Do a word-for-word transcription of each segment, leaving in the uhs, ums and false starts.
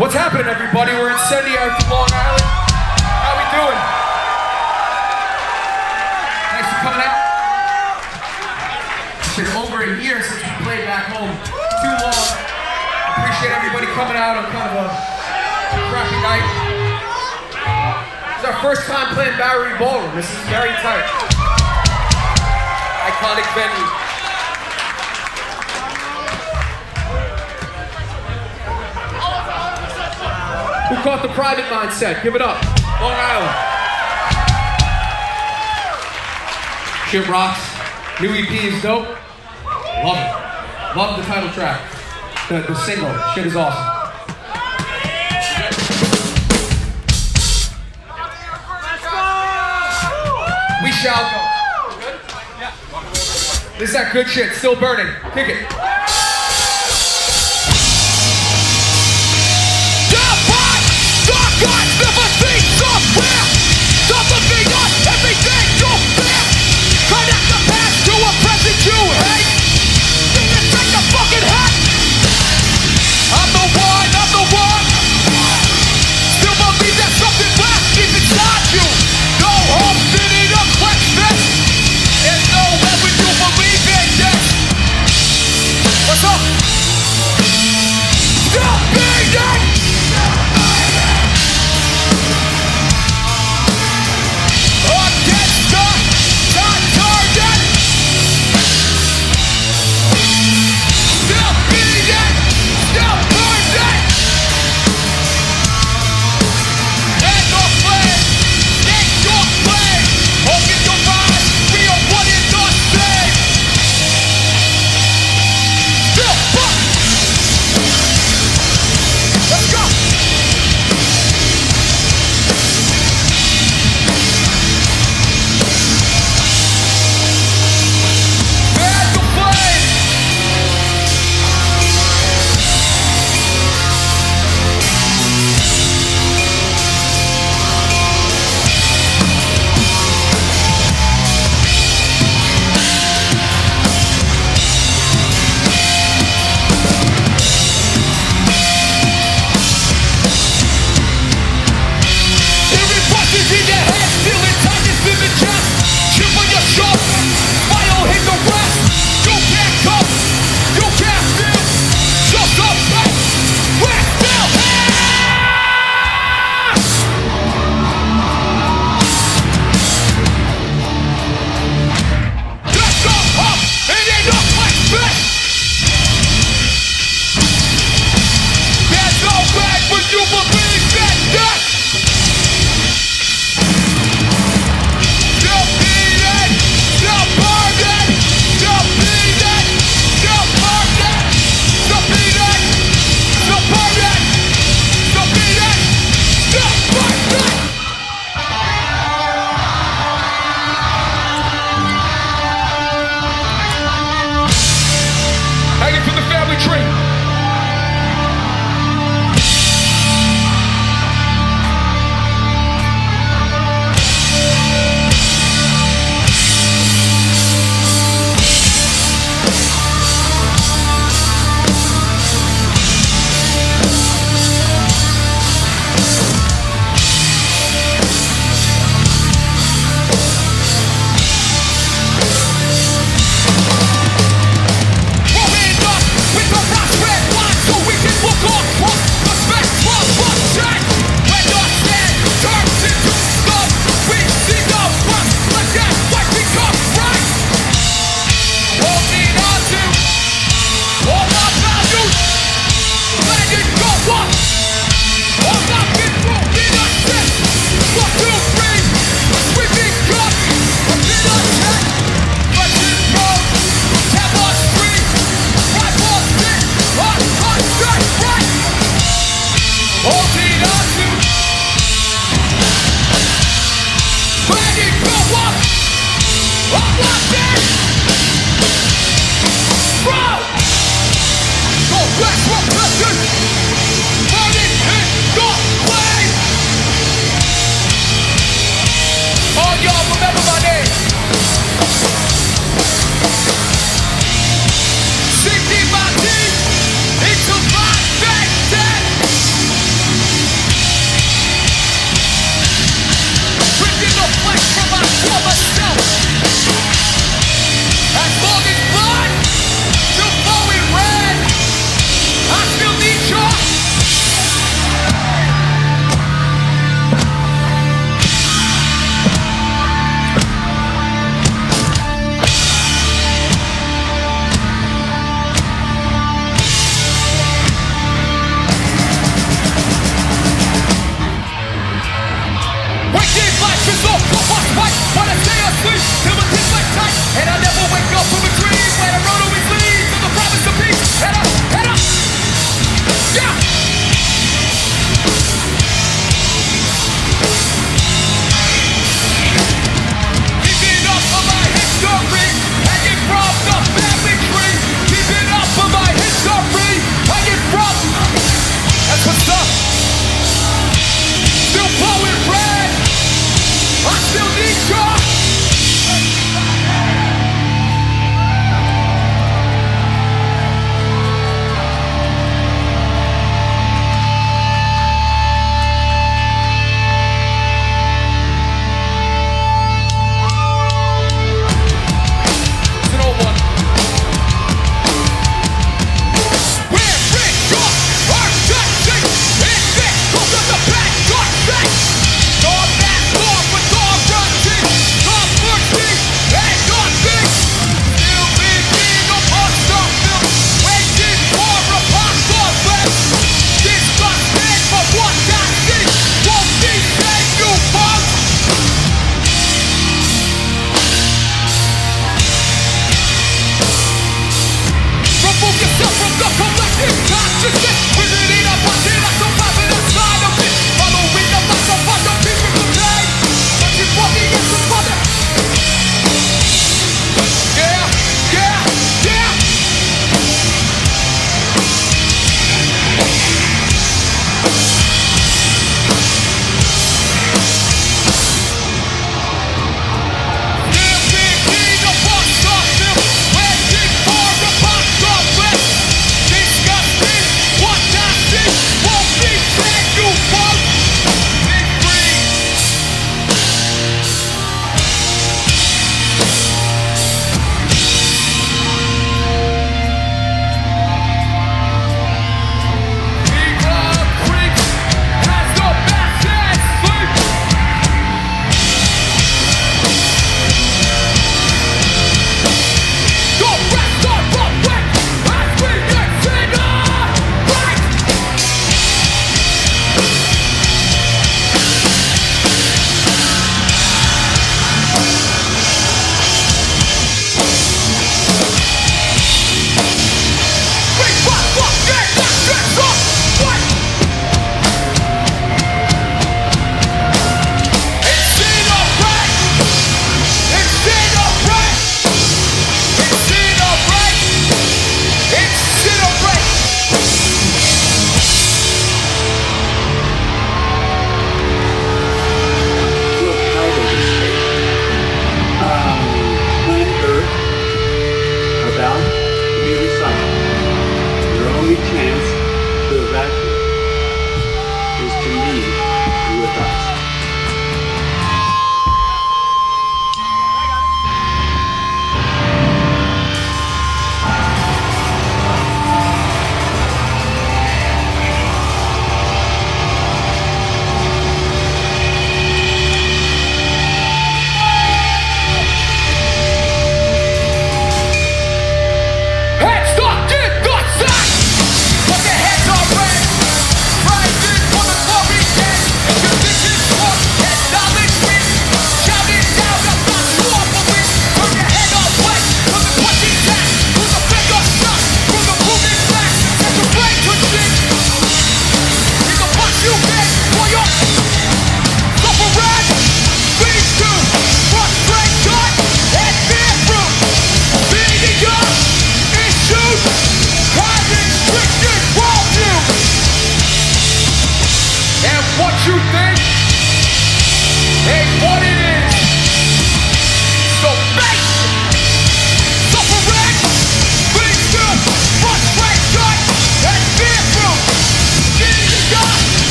What's happening, everybody? We're Incendiary from Long Island. How we doing? Thanks for coming out. It's been over a year since we played back home. Too long. Appreciate everybody coming out on kind of a crappy night. This is our first time playing Bowery Ballroom. This is very tight. Iconic venue. Who caught the Private Mindset? Give it up. Long Island. Shit rocks. New E P is dope. Love it. Love the title track. The, the single. Shit is awesome. We shall go. Good? Yeah. This is that good shit. Still burning. Kick it. God never seen somewhere. Something on everything you fear. Connect the past to a present you hate. Then take the fucking hat. I'm the one, I'm the one. Still believe there's something left deep inside you. No hope in a clenched fist. There's no way when you believe in this. What's up? Stop being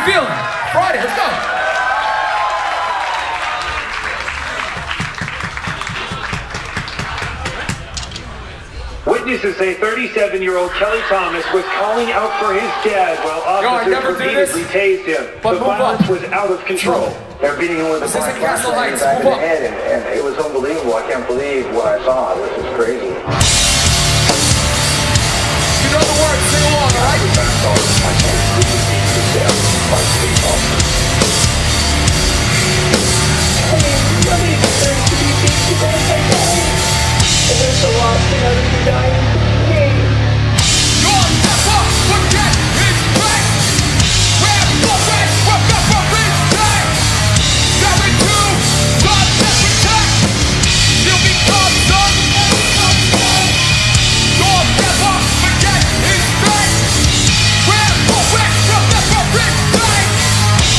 you feeling? Friday, let's go. Witnesses say thirty-seven-year-old Kelly Thomas was calling out for his dad while officers repeatedly tased him. The violence was out of control. They're beating him with a black flashlight in the back of the head, and, and it was unbelievable. I can't believe what I saw. This is crazy. You know the words, sing along, all right? There's a lot of things dying. You'll never forget his face. We're forget, we're never retake. Seven two, God never protect. You'll become done. You'll never forget his face. We're forget, we'll never retake.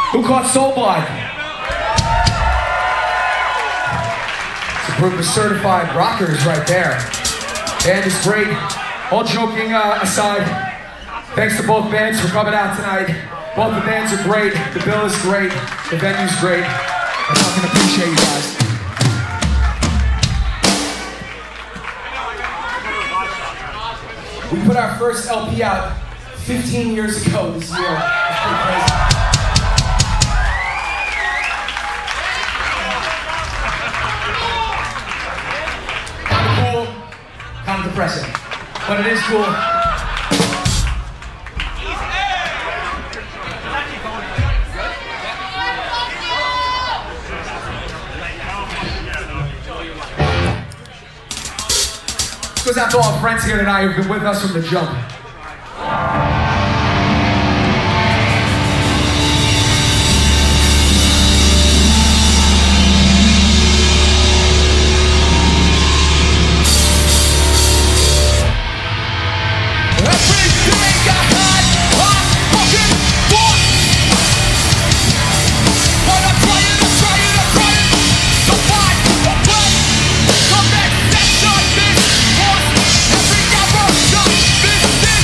Who caught Soul Blood? It's a group of certified rockers right there. Band is great. All joking uh, aside, thanks to both bands for coming out tonight. Both the bands are great. The bill is great. The venue's great. I fucking appreciate you guys. We put our first L P out fifteen years ago this year. It's pretty crazy. Kind of cool, kind of depressing, but it is cool. This goes out to all our friends here tonight who've been with us from the jump. This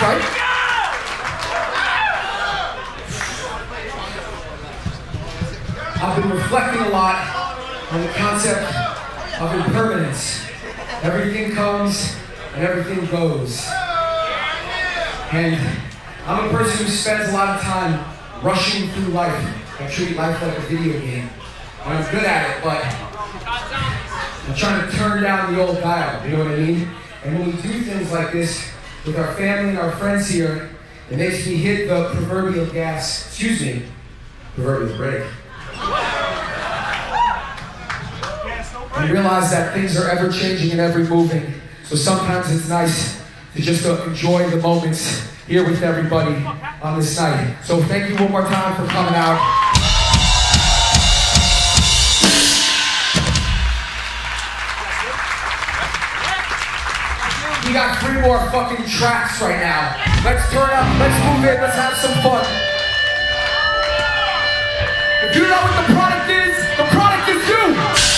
right? I've been reflecting a lot on the concept of impermanence. Everything comes and everything goes. And I'm a person who spends a lot of time rushing through life and treat life like a video game. And I'm good at it, but I'm trying to turn down the old dial, you know what I mean? And when we do things like this with our family and our friends here, it makes me hit the proverbial gas, excuse me, proverbial brake. And realize that things are ever changing and ever moving. So sometimes it's nice to just uh, enjoy the moments here with everybody on this night. So thank you one more time for coming out. We got three more fucking tracks right now. Let's turn up, let's move in, let's have some fun. If you know what the product is, the product is you.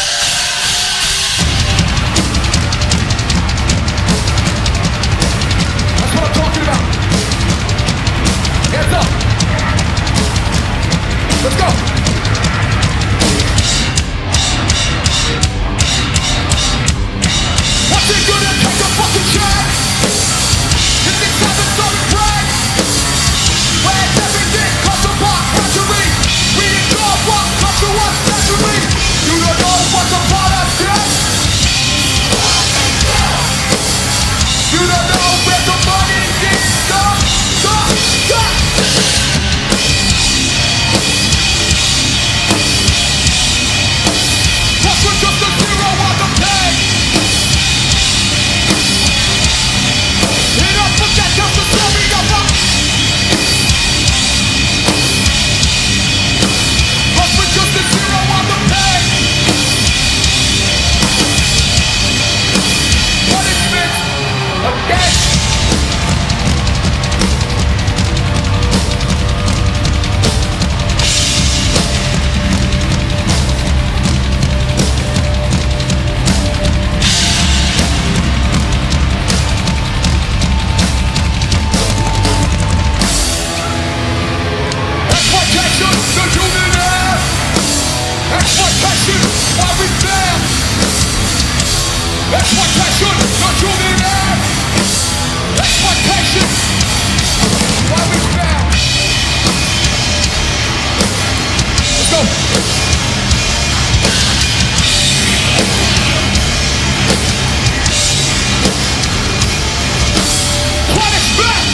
That's what I'm talking about. Hands up. Let's go. What's it gonna take a fucking chance? If it's having some bread, where's everything comes apart gradually? We ignore what comes to us naturally. You don't know what's about us yet. You don't know where the money is. Stop, stop, stop. Plus we're just a zero on the page. Enough of that, just a story of us. Plus we're just a zero on the page. Punishment of death. Exploitation, the human air. Exploitation, why we fail. Exploitation, the human air. Exploitation, why we fail. Let's go. Punishment.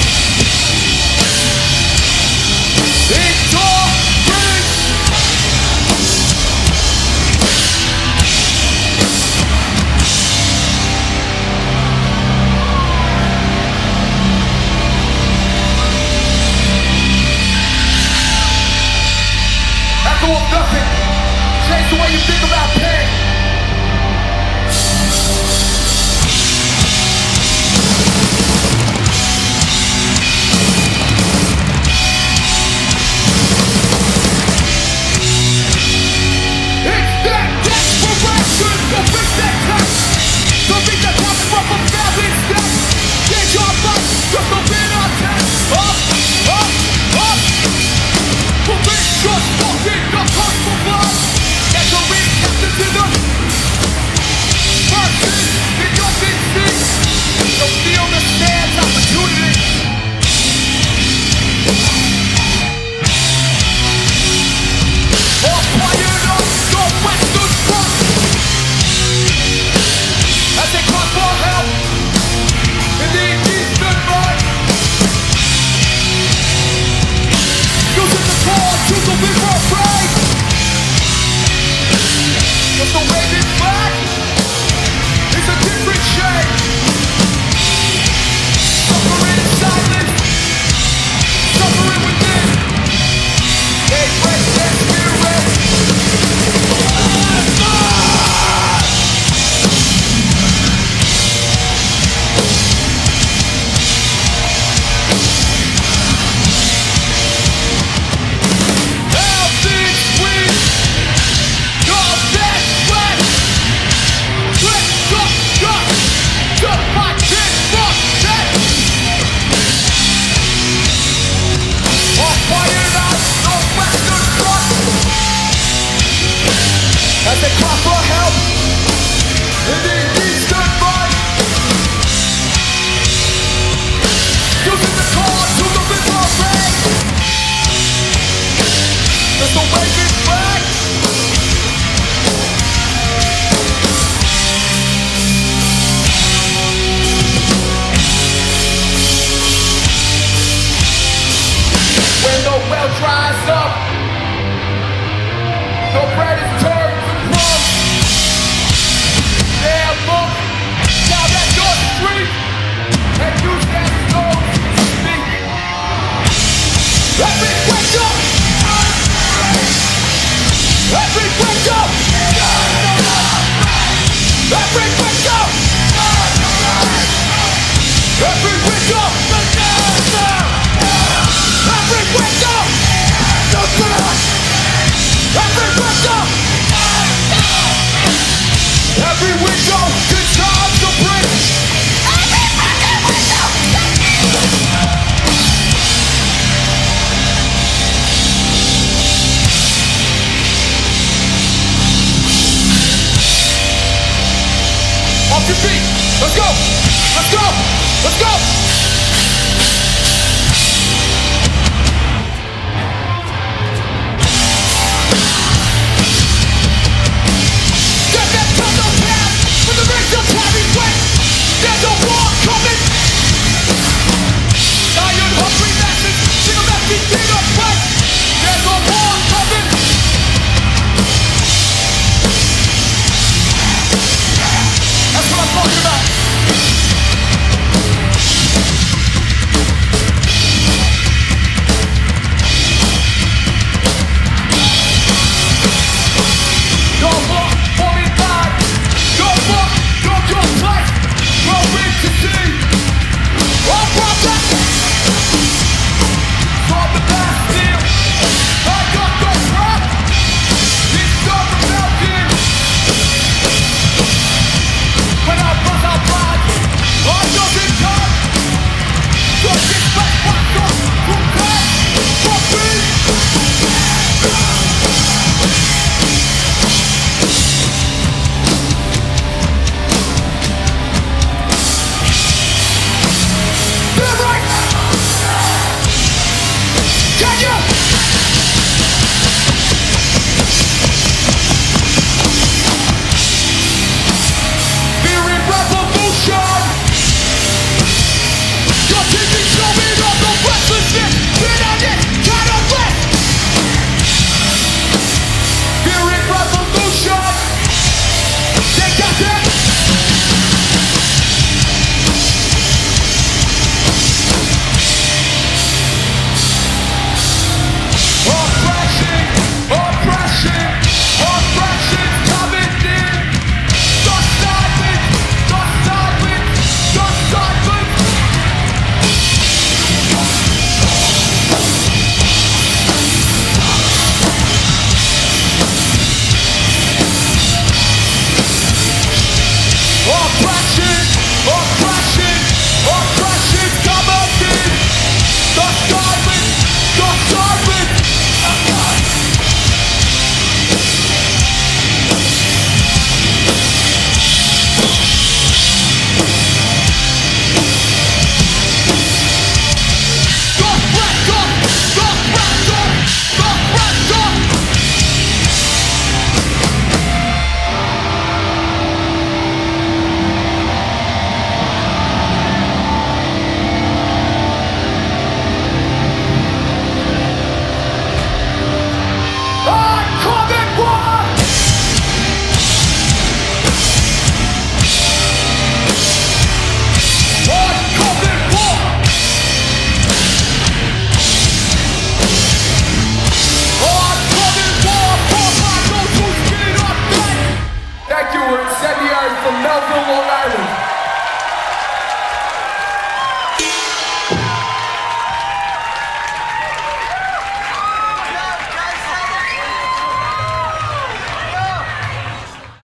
It's all free. Echo of nothing. Change the way you think about pain.